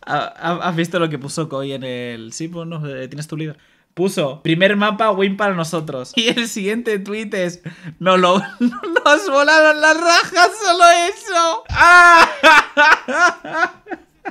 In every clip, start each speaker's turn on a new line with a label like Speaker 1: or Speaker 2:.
Speaker 1: ¿Has visto lo que puso Koi en el... Sí, pues no, tienes tu líder. Puso, primer mapa win para nosotros. Y el siguiente tweet es, nos volaron las rajas, solo eso. ¡Ah!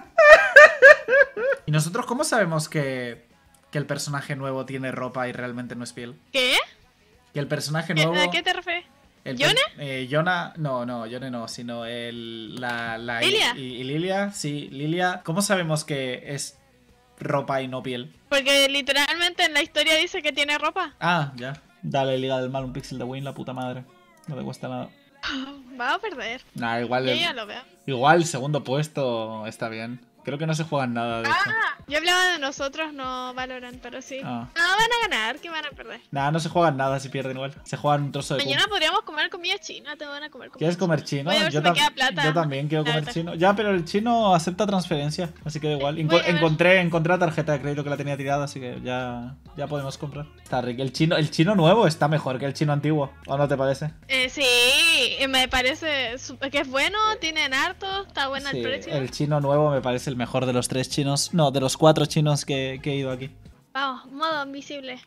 Speaker 1: ¿Y nosotros cómo sabemos que el personaje nuevo tiene ropa y realmente no es piel?
Speaker 2: ¿Qué?
Speaker 1: Que el personaje nuevo...
Speaker 2: ¿A qué te refieres?
Speaker 1: ¿Yone? Yona, no, Yone no, sino
Speaker 2: ¿Lilia?
Speaker 1: Y Lilia, sí, Lilia. ¿Cómo sabemos que es ropa y no piel?
Speaker 2: Porque literalmente en la historia dice que tiene ropa.
Speaker 1: Ah, ya. Dale, Liga del Mal, un pixel de win, la puta madre. No te cuesta nada.
Speaker 2: Va a perder.
Speaker 1: Nah, igual
Speaker 2: Yo ya lo veo.
Speaker 1: igual segundo puesto está bien. Creo que no se juegan nada de esto.
Speaker 2: Yo hablaba de nosotros, no Valorant, pero sí.
Speaker 1: Ah.
Speaker 2: No, van a ganar, que van a perder.
Speaker 1: Nah, no se juegan nada si pierden igual. Se juegan un trozo de
Speaker 2: Mañana podríamos comer comida china, te van a comer comida
Speaker 1: ¿Quieres
Speaker 2: china.
Speaker 1: comer chino?
Speaker 2: Voy a ver si me queda plata.
Speaker 1: Yo también quiero comer
Speaker 2: Plata.
Speaker 1: chino. Ya, pero el chino acepta transferencia, así que da igual.
Speaker 2: Voy a ver.
Speaker 1: Encontré la tarjeta de crédito que la tenía tirada, así que ya podemos comprar. Está rico. El chino nuevo está mejor que el chino antiguo, ¿o no te parece?
Speaker 2: Sí, me parece que es bueno, tienen harto, está bueno
Speaker 1: Sí,
Speaker 2: el precio.
Speaker 1: el chino nuevo me parece el mejor de los 3 chinos. No, de los 4 chinos que he ido aquí.
Speaker 2: Vamos, modo invisible.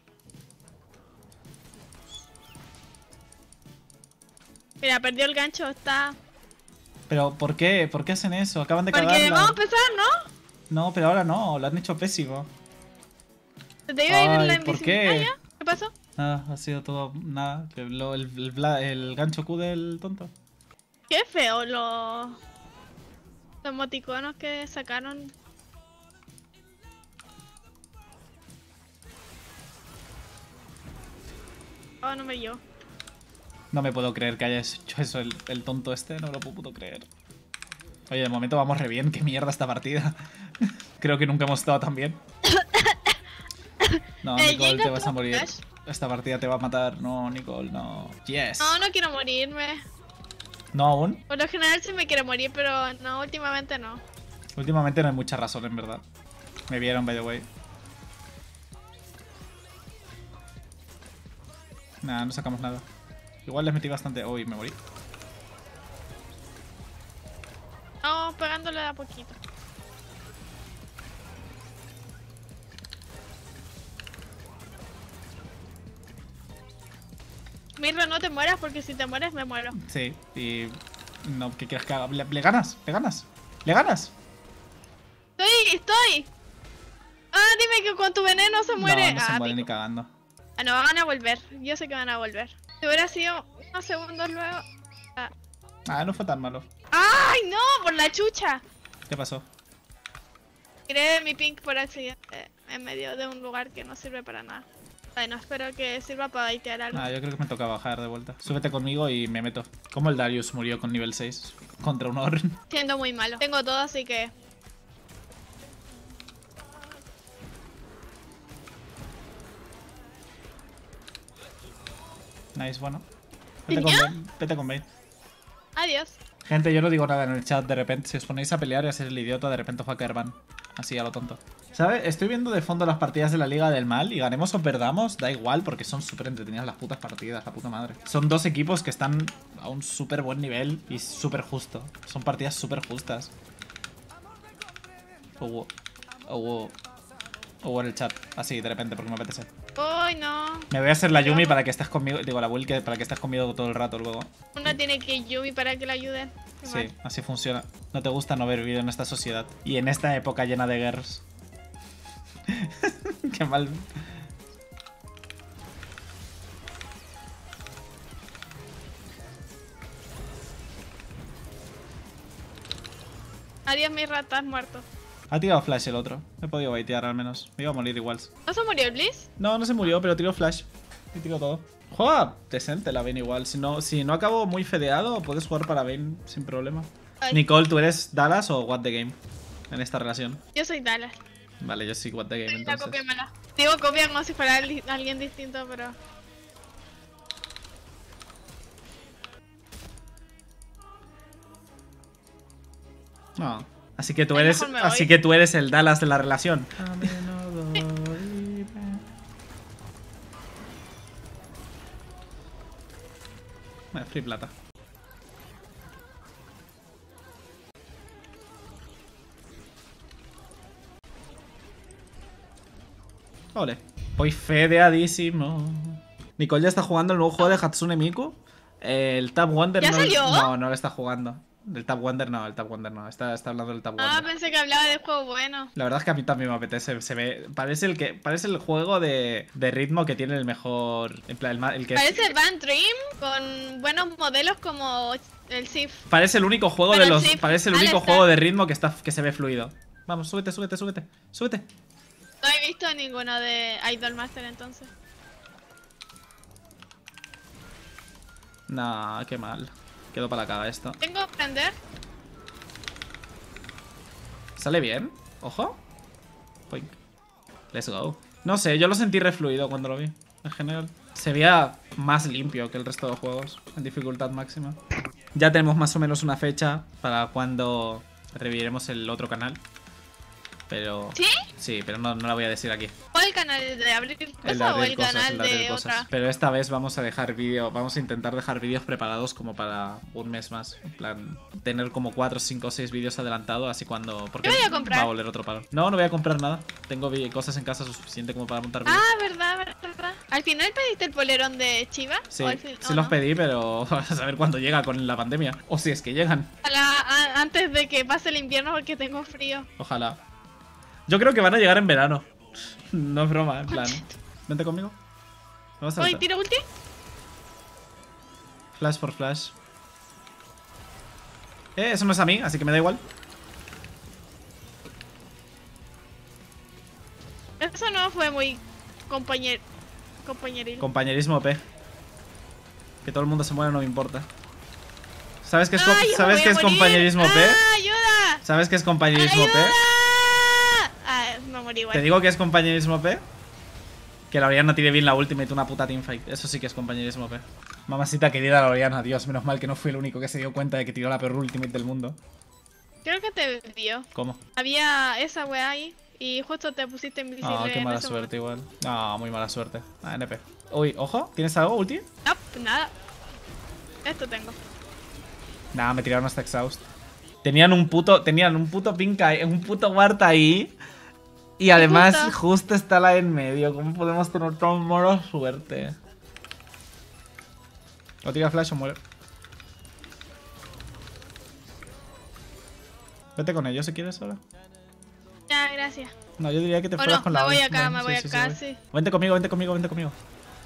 Speaker 2: Mira, perdió el gancho, está...
Speaker 1: Pero, ¿por qué? ¿Por qué hacen eso? Acaban de
Speaker 2: Porque
Speaker 1: cagarla.
Speaker 2: vamos a empezar, ¿no?
Speaker 1: No, pero ahora no, lo han hecho pésimo.
Speaker 2: Se te iba a ir
Speaker 1: Ay,
Speaker 2: la
Speaker 1: ¿por
Speaker 2: invisible.
Speaker 1: qué?
Speaker 2: Ah, ¿ya? ¿Qué pasó?
Speaker 1: Nada, ha sido todo nada. El gancho Q del tonto.
Speaker 2: Qué feo los emoticonos que sacaron. Oh, no me dio.
Speaker 1: No me puedo creer que hayas hecho eso el tonto este, no me lo puedo creer. Oye, de momento vamos re bien, qué mierda esta partida. Creo que nunca hemos estado tan bien. No, Nicole, te vas a morir.
Speaker 2: Flash.
Speaker 1: Esta partida te va a matar. No, Nicole, no. Yes.
Speaker 2: No, no quiero morirme.
Speaker 1: ¿No aún?
Speaker 2: Por lo general sí me quiero morir, pero no, últimamente no.
Speaker 1: Últimamente no hay mucha razón, en verdad. Me vieron, by the way. Nah, no sacamos nada. Igual les metí bastante. Uy, me morí.
Speaker 2: Vamos pegándole de a poquito. Mirra, no te mueras porque si te mueres me muero.
Speaker 1: Sí, y... No, ¿qué quieres que haga? ¿Le ganas? ¿Le ganas? ¿Le ganas?
Speaker 2: ¡Estoy! Ah, dime que con tu veneno se muere.
Speaker 1: No, no se muere
Speaker 2: pico.
Speaker 1: ni cagando.
Speaker 2: Ah, no, van a volver. Yo sé que van a volver. Si hubiera sido unos segundos luego...
Speaker 1: Ah, no fue tan malo.
Speaker 2: ¡Ay, no! ¡Por la chucha!
Speaker 1: ¿Qué pasó?
Speaker 2: Tiré mi pink por accidente en medio de un lugar que no sirve para nada. Bueno, espero que sirva para baitear algo.
Speaker 1: Ah, yo creo que me toca bajar de vuelta. Súbete conmigo y me meto. ¿Cómo el Darius murió con nivel 6? Contra un Ornn.
Speaker 2: Siendo muy malo. Tengo todo, así que...
Speaker 1: Nice, bueno.
Speaker 2: ¿Ya?
Speaker 1: Vete con Bane.
Speaker 2: Adiós.
Speaker 1: Gente, yo no digo nada en el chat. De repente, si os ponéis a pelear y a ser el idiota, de repente os va a caer ban. Así, a lo tonto. ¿Sabes? Estoy viendo de fondo las partidas de la Liga del Mal y ganemos o perdamos, da igual porque son súper entretenidas las putas partidas, la puta madre. Son dos equipos que están a un súper buen nivel y súper justo. Son partidas súper justas. O en el chat, así de repente porque me apetece.
Speaker 2: ¡Uy, no!
Speaker 1: Me voy a hacer la Yumi para que estés conmigo, digo la Will para que estés conmigo todo el rato luego.
Speaker 2: Una tiene que Yumi para que la ayuden. Qué
Speaker 1: Sí,
Speaker 2: mal.
Speaker 1: así funciona. No te gusta no haber vivido en esta sociedad y en esta época llena de guerras. Qué mal.
Speaker 2: Adiós, mi rata, has muerto.
Speaker 1: Ha tirado flash el otro. He podido baitear al menos. Me iba a morir igual.
Speaker 2: ¿No se murió el Bliss?
Speaker 1: No, no se murió, pero tiró flash. Y tiró todo. Juega decente la Vayne igual. Si no acabo muy fedeado, puedes jugar para Vayne sin problema.
Speaker 2: Ay.
Speaker 1: Nicole, ¿tú eres Dallas o What the Game en esta relación?
Speaker 2: Yo soy Dallas.
Speaker 1: Vale, yo soy What the Game
Speaker 2: La
Speaker 1: entonces.
Speaker 2: cópiamela. Digo copia como si fuera alguien distinto, pero...
Speaker 1: No. Así que tú
Speaker 2: Ay,
Speaker 1: eres,
Speaker 2: mejor me
Speaker 1: así
Speaker 2: voy.
Speaker 1: que tú eres el Dallas de la relación. Free plata. Ole. Voy fedeadísimo. Nicole ya está jugando el nuevo juego de Hatsune Miku. El Tap Wonder
Speaker 2: ¿Ya
Speaker 1: no,
Speaker 2: salió?
Speaker 1: no lo está jugando. El Tap Wonder no, el Tap Wonder no. Está hablando del Tap
Speaker 2: Ah,
Speaker 1: Wonder.
Speaker 2: pensé que hablaba de juego bueno.
Speaker 1: La verdad es que a mí también me apetece. Se ve. Parece el juego de ritmo que tiene el mejor. En plan, el que
Speaker 2: Parece el Band Dream con buenos modelos como el Sif.
Speaker 1: parece el único juego
Speaker 2: Bueno,
Speaker 1: de los.
Speaker 2: sí,
Speaker 1: Parece el
Speaker 2: All
Speaker 1: único
Speaker 2: Star.
Speaker 1: juego de ritmo que se ve fluido. Vamos, súbete.
Speaker 2: No he visto ninguno de Idol Master entonces.
Speaker 1: Nah, qué mal. Quedó para la caga esto.
Speaker 2: Tengo que prender.
Speaker 1: ¿Sale bien? Ojo. Poink. Let's go. No sé, yo lo sentí refluido cuando lo vi. En general. Se veía más limpio que el resto de juegos. En dificultad máxima. Ya tenemos más o menos una fecha para cuando reviviremos el otro canal. Pero...
Speaker 2: ¿Sí?
Speaker 1: Sí, pero no la voy a decir aquí.
Speaker 2: ¿O el canal de abrir
Speaker 1: El de
Speaker 2: cosas o
Speaker 1: abrir
Speaker 2: el
Speaker 1: cosas,
Speaker 2: canal
Speaker 1: el de abrir
Speaker 2: de
Speaker 1: cosas.
Speaker 2: otra?
Speaker 1: Pero esta vez vamos a dejar vídeo, vamos a intentar dejar vídeos preparados como para un mes más. En plan, tener como 4, 5, 6 vídeos adelantados, así cuando... Porque
Speaker 2: ¿Qué voy a comprar?
Speaker 1: va a volver otro palo. No voy a comprar nada. Tengo cosas en casa suficiente como para montar vídeos.
Speaker 2: Ah, verdad. ¿Al final pediste el polerón de Chiva?
Speaker 1: Sí,
Speaker 2: ¿O al fin-
Speaker 1: sí
Speaker 2: o
Speaker 1: los
Speaker 2: no?
Speaker 1: pedí, pero a saber cuándo llega con la pandemia. O si es que llegan.
Speaker 2: Antes de que pase el invierno porque tengo frío.
Speaker 1: Ojalá. Yo creo que van a llegar en verano. No es broma, en plan. Vente conmigo. Vamos a
Speaker 2: ¿Hoy
Speaker 1: saltar.
Speaker 2: tiro ulti?
Speaker 1: Flash por flash. Eso no es a mí, así que me da igual.
Speaker 2: Eso no fue muy compañeril.
Speaker 1: Compañerismo OP. Que todo el mundo se muera no me importa. ¿Sabes qué es,
Speaker 2: ¡Ay, yo
Speaker 1: ¿sabes
Speaker 2: voy
Speaker 1: qué
Speaker 2: a
Speaker 1: es
Speaker 2: morir!
Speaker 1: compañerismo OP?
Speaker 2: ¡Ah, ayuda!
Speaker 1: ¿Sabes qué es compañerismo OP?
Speaker 2: ¡Ayuda! Ah, me morí igual.
Speaker 1: Te digo que es compañerismo OP. Que la Oriana tire bien la ultimate, una puta teamfight. Eso sí que es compañerismo OP. Mamacita querida la Oriana, Dios, menos mal que no fui el único que se dio cuenta de que tiró la peor ultimate del mundo.
Speaker 2: Creo que te vio.
Speaker 1: ¿Cómo?
Speaker 2: Había esa weá ahí y justo te pusiste invisible.
Speaker 1: Ah, qué
Speaker 2: en
Speaker 1: mala
Speaker 2: ese
Speaker 1: suerte igual. Ah, muy mala suerte. Ah, NP. Uy, ojo, ¿tienes algo, ulti?
Speaker 2: momento. No, nada. Esto tengo.
Speaker 1: Nah, me tiraron hasta exhaust. Tenían un puto pink ahí, un puto ward ahí. Y además justo está la en medio. ¿Cómo podemos tener tan mala suerte? O tira flash o muere. Vete con ellos si quieres ahora.
Speaker 2: Ya, gracias.
Speaker 1: No, yo diría que te
Speaker 2: O
Speaker 1: fueras
Speaker 2: no,
Speaker 1: con la
Speaker 2: me voy
Speaker 1: Oli.
Speaker 2: acá,
Speaker 1: No,
Speaker 2: me voy
Speaker 1: sí,
Speaker 2: acá,
Speaker 1: voy.
Speaker 2: sí.
Speaker 1: Vente conmigo, vente conmigo, vente conmigo.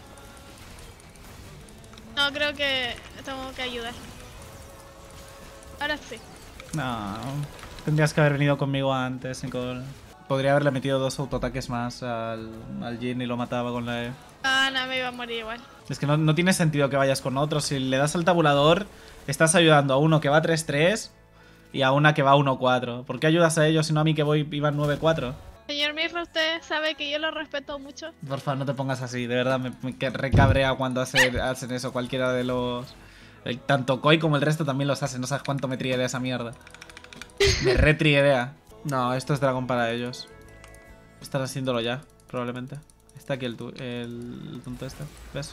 Speaker 2: No, creo que tengo que ayudar. Ahora sí.
Speaker 1: No, tendrías que haber venido conmigo antes, Nicole. Podría haberle metido 2 autoataques más al Jhin y lo mataba con la E.
Speaker 2: Ah, no, me iba a morir igual.
Speaker 1: Es que no tiene sentido que vayas con otro. Si le das al tabulador, estás ayudando a uno que va 3-3 y a una que va 1-4. ¿Por qué ayudas a ellos y no a mí que iba 9-4?
Speaker 2: Señor Mirra, usted sabe que yo lo respeto mucho.
Speaker 1: Por favor, no te pongas así. De verdad, me recabrea cuando hacen eso. Cualquiera de los... tanto Koi como el resto también los hacen. No sabes cuánto me triguea esa mierda. Me retriguea. No, esto es dragón para ellos. Están haciéndolo ya, probablemente. Está aquí el tonto este. ¿Ves?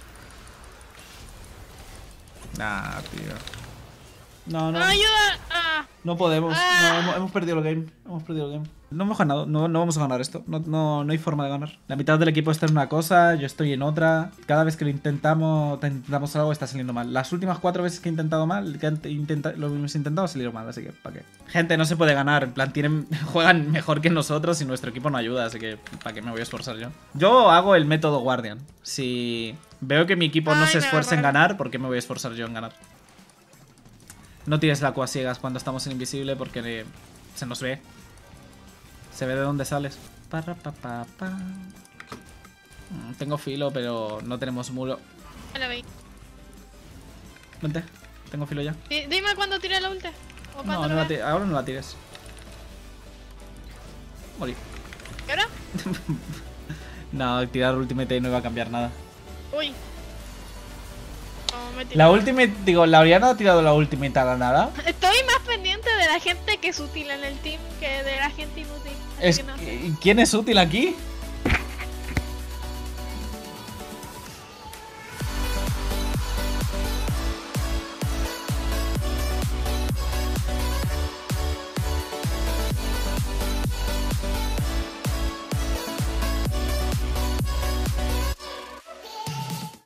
Speaker 1: Nah, tío. No, no.
Speaker 2: ¡Ayuda! Ah,
Speaker 1: No podemos.
Speaker 2: Ah.
Speaker 1: No, hemos perdido el game. Hemos perdido el game. No hemos ganado. No vamos a ganar esto. No hay forma de ganar. La mitad del equipo está en una cosa, yo estoy en otra. Cada vez que lo intentamos algo está saliendo mal. Las últimas 4 veces que he intentado mal, lo hemos intentado salir mal, así que ¿para qué? Gente, no se puede ganar. En plan, juegan mejor que nosotros y nuestro equipo no ayuda, así que ¿para qué me voy a esforzar yo? Yo hago el método Guardian. Si veo que mi equipo no
Speaker 2: Ay,
Speaker 1: se
Speaker 2: me
Speaker 1: esfuerza en
Speaker 2: agarraron.
Speaker 1: ganar, ¿por qué me voy a esforzar yo en ganar? No tires la cua ciegas cuando estamos en invisible porque se nos ve. Se ve de dónde sales. Tengo filo, pero no tenemos muro.
Speaker 2: me lo vi.
Speaker 1: Vente, tengo filo ya.
Speaker 2: Dime cuándo tiré la ulti. O
Speaker 1: No,
Speaker 2: cuándo
Speaker 1: no
Speaker 2: lo
Speaker 1: la
Speaker 2: veas.
Speaker 1: ahora no la tires. Morí.
Speaker 2: ¿Y ahora?
Speaker 1: No, tirar ultimate no iba a cambiar nada.
Speaker 2: Uy. No, me tiré.
Speaker 1: La ultimate, digo, la Oriana ha tirado la ultimate a la nada.
Speaker 2: Estoy más pendiente de la gente que es útil en el team que de la gente inútil. Así que no sé.
Speaker 1: ¿Quién es útil aquí?